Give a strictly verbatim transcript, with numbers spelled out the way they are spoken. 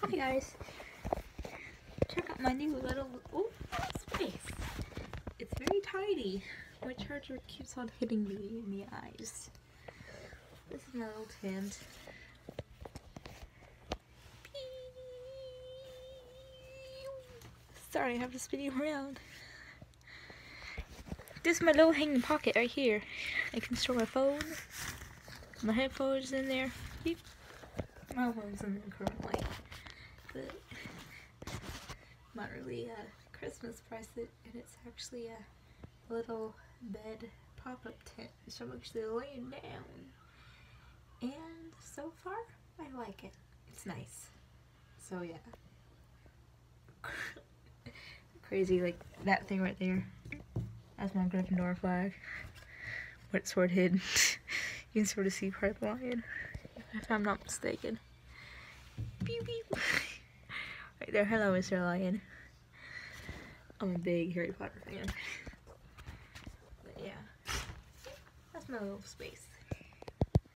Hi guys, check out my new little ooh, space. It's very tiny. My charger keeps on hitting me in the eyes. This is my little tent. Sorry, I have to spin you around. This is my little hanging pocket right here. I can store my phone, my headphones in there. Beep. My phone's in there currently, but not really a Christmas present, and it's actually a little bed pop-up tent, so I'm actually laying down, and so far I like it. It's nice. So yeah. Crazy, like that thing right there. That's my Gryffindor flag. Where it's sort of hidden. You can sort of see Pride Lion, if I'm not mistaken. Beep beep. Right there, hello Mister Lion. I'm a big Harry Potter fan. But yeah, that's my little space.